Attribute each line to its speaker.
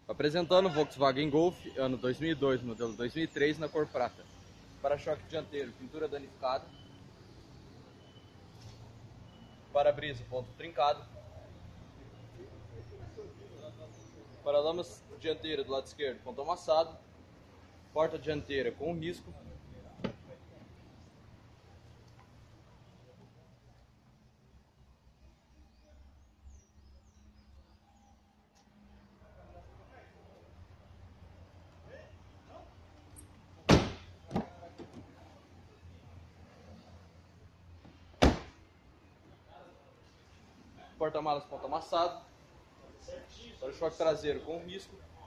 Speaker 1: Apresentando o Volkswagen Golf, ano 2002, modelo 2003, na cor prata. Para-choque dianteiro, pintura danificada. Para-brisa, ponto trincado. Paralamas dianteira do lado esquerdo, ponto amassado. Porta dianteira com risco. Porta-malas ponto amassado. Para-choque traseiro com risco.